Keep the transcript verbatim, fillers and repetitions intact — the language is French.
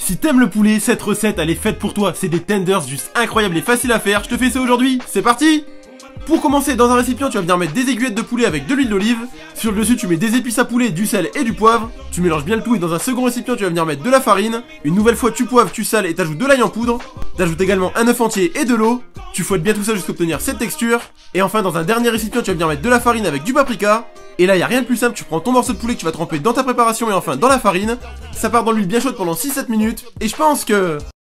Si t'aimes le poulet, cette recette elle est faite pour toi, c'est des tenders juste incroyables et faciles à faire, je te fais ça aujourd'hui, c'est parti! Pour commencer, dans un récipient, tu vas venir mettre des aiguillettes de poulet avec de l'huile d'olive. Sur le dessus, tu mets des épices à poulet, du sel et du poivre. Tu mélanges bien le tout et dans un second récipient, tu vas venir mettre de la farine. Une nouvelle fois, tu poivres, tu sales et t'ajoutes de l'ail en poudre. T'ajoutes également un œuf entier et de l'eau. Tu fouettes bien tout ça jusqu'à obtenir cette texture. Et enfin, dans un dernier récipient, tu vas venir mettre de la farine avec du paprika. Et là, y a rien de plus simple, tu prends ton morceau de poulet que tu vas tremper dans ta préparation et enfin dans la farine. Ça part dans l'huile bien chaude pendant six à sept minutes. Et je pense que...